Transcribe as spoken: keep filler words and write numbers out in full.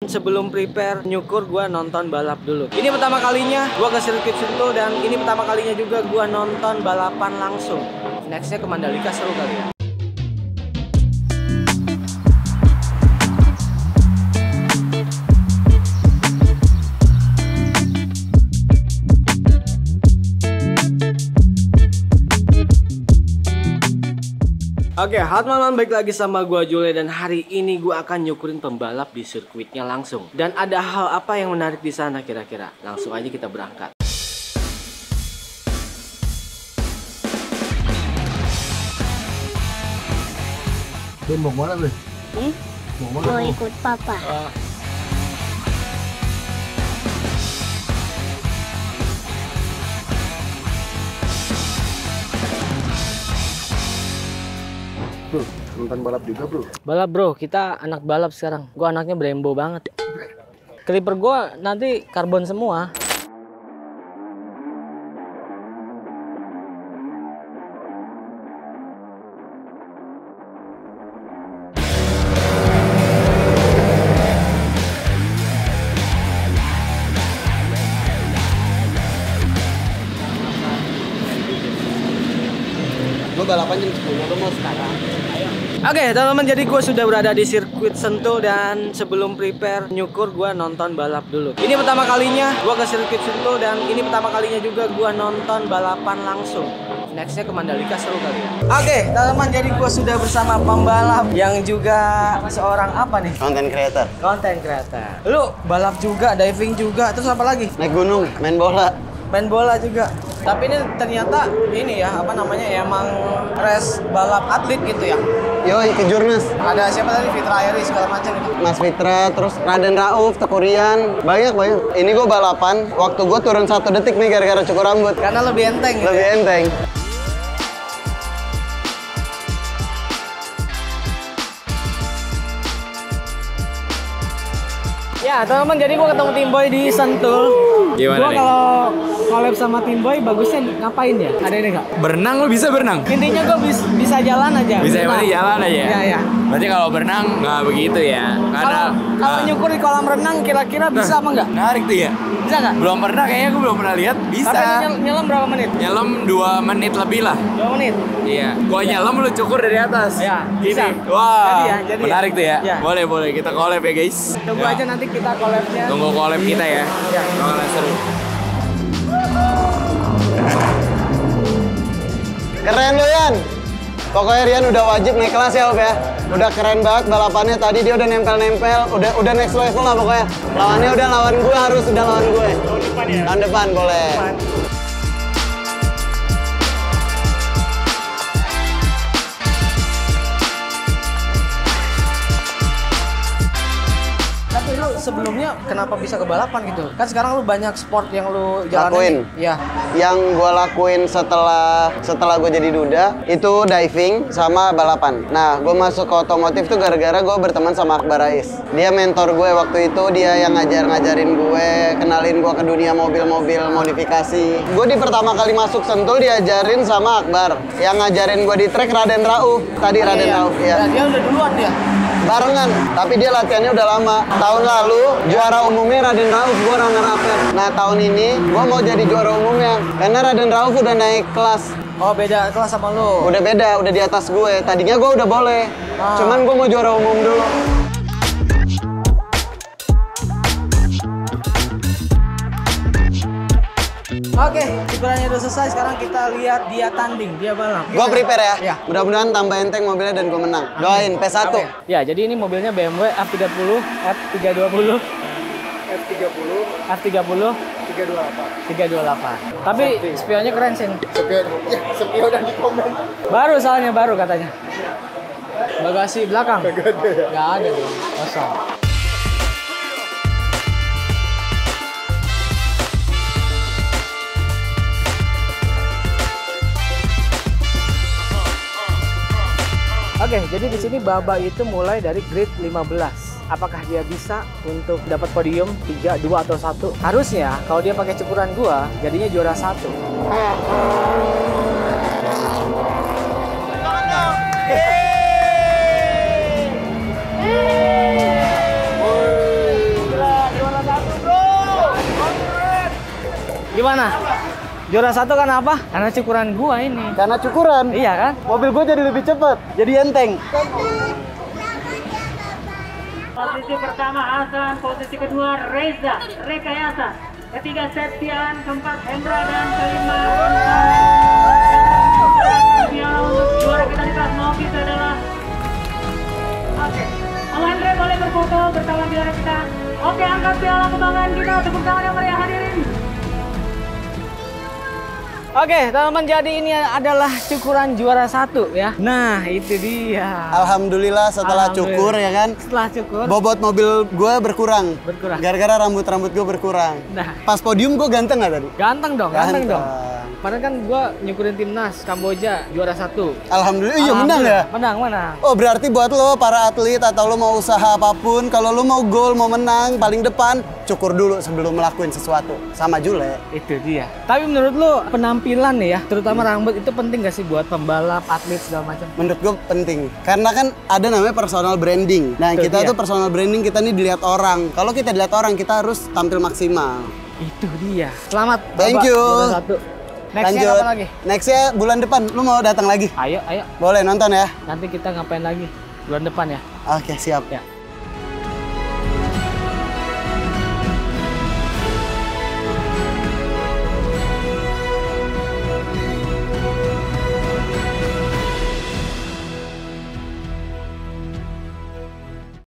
Sebelum prepare nyukur, gua nonton balap dulu. Ini pertama kalinya gua ke sirkuit Sentul dan ini pertama kalinya juga gua nonton balapan langsung. Nextnya ke Mandalika, seru kali ya. Oke, halo teman-teman, balik lagi sama gua Jule dan hari ini gua akan nyukurin pembalap di sirkuitnya langsung. Dan ada hal apa yang menarik di sana kira-kira? Langsung aja kita berangkat. Ben, mau mana, Ben? Hmm? Mau mana? Mau ikut papa. Uh, Bro, nonton balap juga, bro? balap bro, kita anak balap sekarang. Gua anaknya Brembo banget. Clipper gua nanti karbon semua. Lo balapan jam sepuluh, lo mau sekarang? Oke teman-teman, jadi gue sudah berada di sirkuit Sentul dan sebelum prepare nyukur gue nonton balap dulu. Ini pertama kalinya gue ke sirkuit Sentul dan ini pertama kalinya juga gue nonton balapan langsung. Nextnya ke Mandalika, seru kali ya. Oke teman-teman, jadi gue sudah bersama pembalap yang juga seorang apa nih? Content creator. Content creator. Lu balap juga, diving juga, terus apa lagi? Naik gunung, main bola. Main bola juga. Tapi ini ternyata ini ya, apa namanya, emang race balap atlet gitu ya. Yoi, ke Jurnas. Ada siapa tadi? Fitra Airi segala macam gitu. Mas Fitra, terus Raden Rauf, Tekurian. Banyak, banyak. Ini gue balapan, waktu gue turun satu detik nih gara-gara cukur rambut. Karena lebih enteng gitu. Lebih ya? enteng. Ya teman-teman, jadi gue ketemu Tim Boy di Sentul. Gimana Gue nih? kalau collab sama Tim Boy bagusnya ngapain ya? Ada ini nggak? Berenang lu bisa berenang? Intinya gue bis, bisa jalan aja. Bisa yang Nah. penting jalan aja ya? Iya, iya. Berarti kalau berenang nggak begitu ya? Karena Kalau kalau ah, nyukur di kolam renang kira-kira bisa apa nggak? menarik tuh ya? Bisa nggak? Belum pernah, kayaknya gue belum pernah lihat. Bisa. Tapi nyel nyelam berapa menit? Nyelam dua menit lebih lah. Dua menit. Iya. Gua nyelam lu cukur dari atas. Ya, Gini. bisa. Wah. Jadi ya, jadi ya. menarik tuh ya? Ya. Boleh, boleh. Kita collab ya guys. Tunggu Ya. aja nanti kita collabnya. Tunggu collab kita ya. Ya. Bakalan seru. Keren lo, Yan. Pokoknya Rian udah wajib naik kelas ya, Om ya. Udah keren banget balapannya. Tadi dia udah nempel-nempel, udah udah next level lah pokoknya. Lawannya udah lawan gue, harus udah lawan gue. Tahun depan ya? Tahun depan, boleh. Tapi lu sebelumnya kenapa bisa ke balapan gitu? Kan sekarang lu banyak sport yang lu Lakuin. jalanin. Iya. Yang gue lakuin setelah setelah gue jadi duda itu diving sama balapan. Nah, gue masuk ke otomotif tuh gara-gara gue berteman sama Akbar Rais. Dia mentor gue waktu itu, dia yang ngajar-ngajarin gue, kenalin gue ke dunia mobil-mobil modifikasi. Gue di pertama kali masuk Sentul diajarin sama Akbar. Yang ngajarin gue di trek Raden Rauf. Tadi Raden Rauf, ya. Nah, dia udah duluan dia. Barengan, tapi dia latihannya udah lama. Tahun lalu juara umumnya Raden Rauf, gue runner up. Nah tahun ini gue mau jadi juara umumnya karena Raden Rauf udah naik kelas. Oh, beda kelas sama lu. Udah beda, udah di atas gue. Tadinya gue udah boleh, Ah. cuman gue mau juara umum dulu. Oke, hiburannya udah selesai. Sekarang kita lihat dia tanding, dia balap. Gue prepare ya. Ya. Mudah-mudahan tambah enteng mobilnya dan gue menang. Doain P satu. Amin. Ya, jadi ini mobilnya B M W F tiga puluh, F tiga dua puluh, F tiga puluh, F tiga puluh, tiga dua delapan. tiga dua delapan. Tapi spionnya keren sih. Sepion, ya, sepion dan di komen. Baru soalnya baru katanya. Bagasi belakang. Gak ada ya? Gak ada dong, kosong. Oke, jadi di sini Baba itu mulai dari grade lima belas. Apakah dia bisa untuk dapat podium tiga, dua atau satu? Harusnya kalau dia pakai cukuran gua, jadinya juara satu. Gimana? Juara satu kan apa? Karena cukuran gua ini. Karena cukuran. Iya kan? Mobil gue jadi lebih cepat, jadi enteng. Posisi pertama Hasan, posisi kedua Reza, Rekayasa, ketiga Septian, keempat Hendra, dan kelima Insan. Yang untuk juara kita di kelas novice adalah Oke, Om Andre boleh berfoto bersama juara kita. Oke, angkat piala kebanggaan kita, tepuk tangan yang meriah hadirin. Oke, teman-teman, jadi ini adalah cukuran juara satu ya. Nah, itu dia. Alhamdulillah setelah Alhamdulillah. cukur ya kan, Setelah cukur, bobot mobil gue berkurang. Berkurang. Gara-gara rambut-rambut gue berkurang. Nah. Pas podium gue ganteng nggak tadi? ganteng dong, ganteng, Ganteng. dong. Padahal kan gua nyukurin timnas Kamboja juara satu. Alhamdulillah, iya menang ya? Menang, menang. Oh berarti buat lo para atlet atau lo mau usaha apapun, kalau lo mau gol, mau menang, paling depan, cukur dulu sebelum melakukan sesuatu. Sama Jule. Itu dia. Tapi menurut lu penampilan nih ya, terutama rambut itu penting gak sih buat pembalap, atlet segala macam? Menurut gue penting. Karena kan ada namanya personal branding. Nah Itu kita dia. tuh personal branding kita nih dilihat orang. Kalau kita dilihat orang, kita harus tampil maksimal. Itu dia. Selamat. Thank Bapak, you. juara satu. Nextnya Lanjut. apa lagi? Nextnya bulan depan, lu mau datang lagi? Ayo, ayo. Boleh nonton ya? Nanti kita ngapain lagi? Bulan depan ya. Oke siap. Ya.